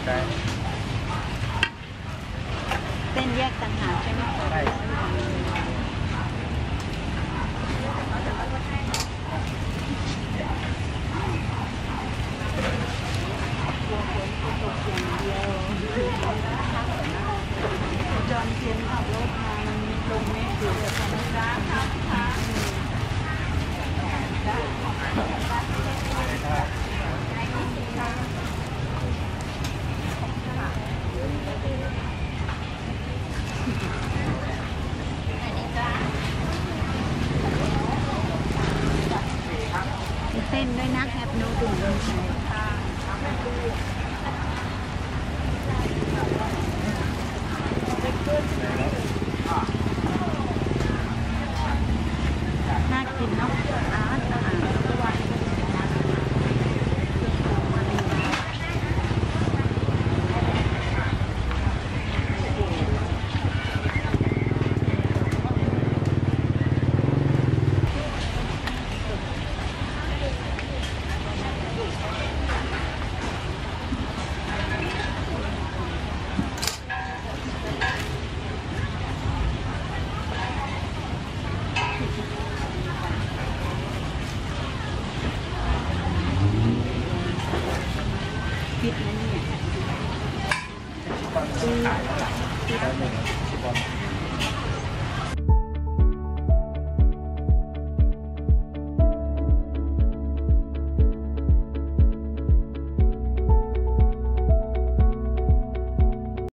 เส้นแยกต่างหากใช่ไหมใช่จอมเทียนขับรถมาลงเมฆอยู่แบบธรรมดาค่ะเต้นด้วยนะแฮปโนดุ่มลงไปน่ากินเนาะ